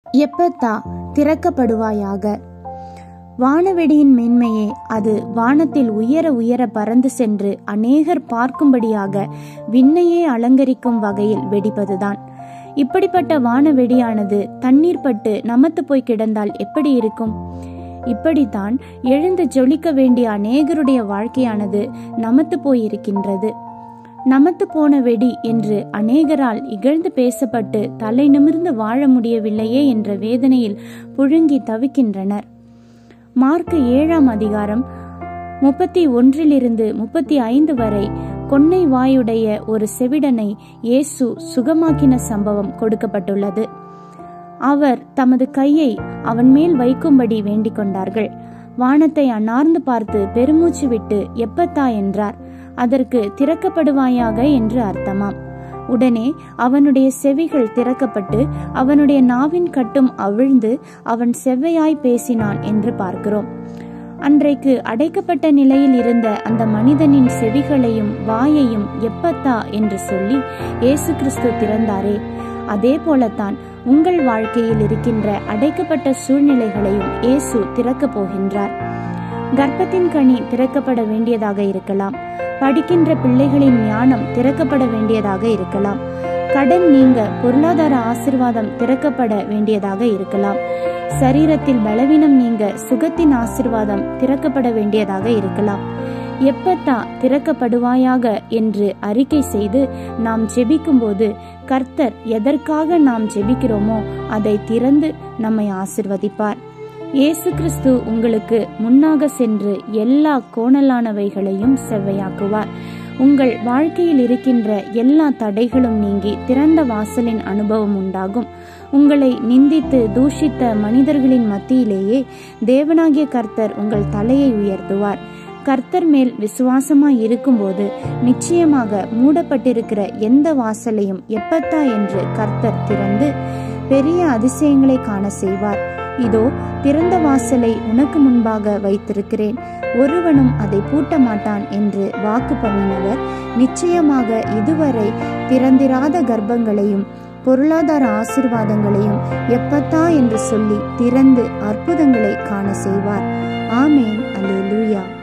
எப்பத்தா திறக்கப்படுவாயாக. வானவெடியின் மேன்மையே, அது வானத்தில் உயர உயர பறந்து சென்று அநேகர் பார்க்கும்படியாக விண்ணையே அலங்கரிக்கும் வகையில் வெடிப்பதுதான். இப்படிப்பட்ட வானவெடியானது தண்ணீர் பட்டு நமத்து போய் கிடந்தால் எப்படி இருக்கும்? இப்படித்தான் எழுந்து ஜொலிக்க வேண்டிய அநேகருடைய வாழ்க்கையானது நமத்து போயிருக்கின்றது. நமத்து போன வெடி என்று அநேகரால் இகழ்ந்து பேசப்பட்டு தலை நிமிர்ந்து வாழ முடியவில்லையே என்ற வேதனையில் புழுங்கி தவிக்கின்றனர். மார்க்கு 7ஆம் அதிகாரம் 31-35 வரை கொன்னை வாயுடைய ஒரு செவிடனை இயேசு சுகமாக்கின சம்பவம் கொடுக்கப்பட்டுள்ளது. அவர் தமது கையை அவன் மேல் வைக்கும்படி வேண்டிக் கொண்டார்கள். வானத்தை அண்ணார்ந்து பார்த்து பெருமூச்சு விட்டு எப்பத்தா என்றார். அதற்கு திறக்கப்படுவாயாக என்று அர்த்தமாம். உடனே அவனுடைய செவிகள் திறக்கப்பட்டு அவனுடைய நாவின் கட்டும் அவிழ்ந்து அவன் செவ்வையாய் பேசினான் என்று பார்க்கிறோம். அன்றைக்கு அடைக்கப்பட்ட நிலையில் இருந்த அந்த மனிதனின் செவிகளையும் வாயையும் எப்பத்தா என்று சொல்லி இயேசு கிறிஸ்து திறந்தாரே, அதே போலத்தான் உங்கள் வாழ்க்கையில் இருக்கின்ற அடைக்கப்பட்ட சூழ்நிலைகளையும் இயேசு திறக்கப் போகின்றார். கர்ப்பத்தின் கனி திறக்கப்பட வேண்டியதாக இருக்கலாம். படிக்கின்ற பிள்ளைகளின் ஞானம் திறக்கப்பட வேண்டியதாக இருக்கலாம். கடன் நீங்க பொருளாதார ஆசீர்வாதம் திறக்கப்பட வேண்டியதாக இருக்கலாம். சரீரத்தில் பலவீனம் நீங்க சுகத்தின் ஆசீர்வாதம் திறக்கப்பட வேண்டியதாக இருக்கலாம். எப்பத்தா திறக்கப்படுவாயாக என்று அறிக்கை செய்து நாம் ஜெபிக்கும் போது கர்த்தர் எதற்காக நாம் ஜெபிக்கிறோமோ அதை திறந்து நம்மை ஆசிர்வதிப்பார். இயேசு கிறிஸ்து உங்களுக்கு முன்னாக சென்று எல்லா கோணலானவைகளையும் செவ்வையாக்குவார். உங்கள் வாழ்க்கையில் இருக்கின்ற எல்லா தடைகளும் நீங்கி திறந்த வாசலின் அனுபவம் உண்டாகும். உங்களை நிந்தித்து தூஷித்த மனிதர்களின் மத்தியிலேயே தேவனாகிய கர்த்தர் உங்கள் தலையை உயர்த்துவார். கர்த்தர் மேல் விசுவாசமாய் இருக்கும்போது நிச்சயமாக மூடப்பட்டிருக்கிற எந்த வாசலையும் எப்பத்தா என்று கர்த்தர் திறந்து பெரிய அதிசயங்களை காண செய்வார். இதோ திறந்த வாசலை உனக்கு முன்பாக வைத்திருக்கிறேன், ஒருவனும் அதை பூட்ட மாட்டான் என்று வாக்கு பண்ணினவர் நிச்சயமாக இதுவரை திறந்திராத கர்ப்பங்களையும் பொருளாதார ஆசீர்வாதங்களையும் எப்பத்தா என்று சொல்லி திறந்து அற்புதங்களை காண செய்வார். ஆமேன். அல்லேலூயா.